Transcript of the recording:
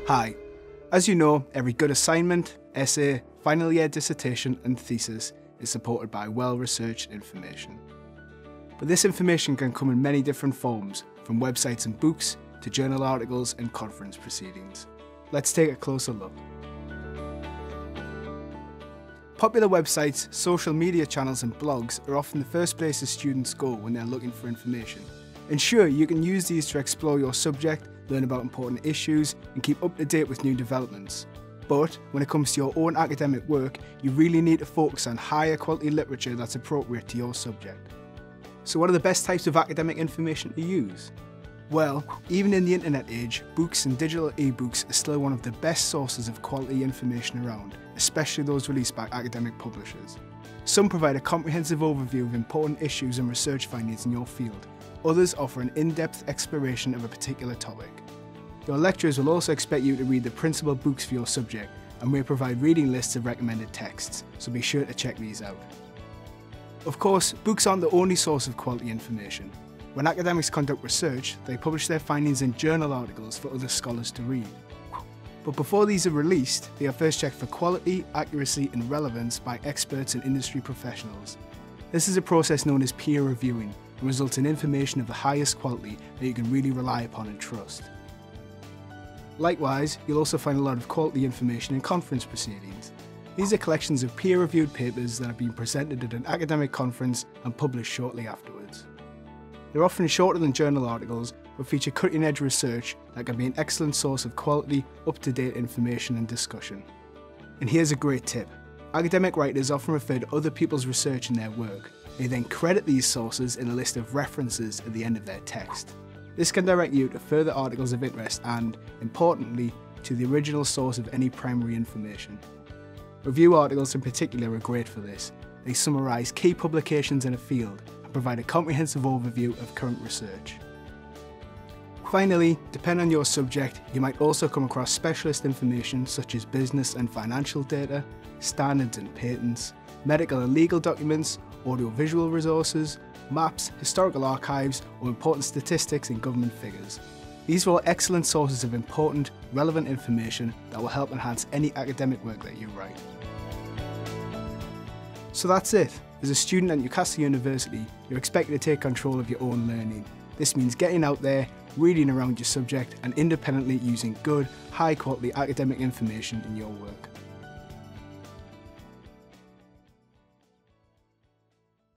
Hi. As you know, every good assignment, essay, final year dissertation and thesis is supported by well-researched information. But this information can come in many different forms, from websites and books to journal articles and conference proceedings. Let's take a closer look. Popular websites, social media channels and blogs are often the first places students go when they're looking for information. And sure, you can use these to explore your subject, learn about important issues and keep up to date with new developments. But when it comes to your own academic work, you really need to focus on higher quality literature that's appropriate to your subject. So what are the best types of academic information to use? Well, even in the internet age, books and digital ebooks are still one of the best sources of quality information around, especially those released by academic publishers. Some provide a comprehensive overview of important issues and research findings in your field. Others offer an in-depth exploration of a particular topic. Your lecturers will also expect you to read the principal books for your subject and may provide reading lists of recommended texts, so be sure to check these out. Of course, books aren't the only source of quality information. When academics conduct research, they publish their findings in journal articles for other scholars to read. But before these are released, they are first checked for quality, accuracy and relevance by experts and industry professionals. This is a process known as peer reviewing and results in information of the highest quality that you can really rely upon and trust. Likewise, you'll also find a lot of quality information in conference proceedings. These are collections of peer-reviewed papers that have been presented at an academic conference and published shortly afterwards. They're often shorter than journal articles, but feature cutting-edge research that can be an excellent source of quality, up-to-date information and discussion. And here's a great tip. Academic writers often refer to other people's research in their work. They then credit these sources in a list of references at the end of their text. This can direct you to further articles of interest and, importantly, to the original source of any primary information. Review articles in particular are great for this. They summarise key publications in a field and provide a comprehensive overview of current research. Finally, depending on your subject, you might also come across specialist information such as business and financial data, standards and patents, medical and legal documents, audiovisual resources, maps, historical archives, or important statistics and government figures. These are all excellent sources of important, relevant information that will help enhance any academic work that you write. So that's it. As a student at Newcastle University, you're expected to take control of your own learning. This means getting out there, reading around your subject, and independently using good, high-quality academic information in your work.